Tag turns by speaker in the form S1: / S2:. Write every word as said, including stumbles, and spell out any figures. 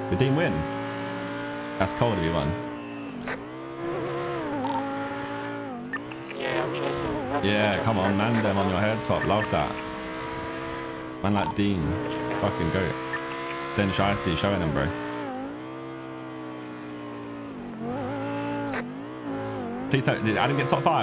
S1: Did Dean win? That's cold if he won. Yeah, come on, Mandem on your head top. Love that. Man like Dean. Fucking goat. Then Shiesty showing him, bro. Please tell, did Adam get top five?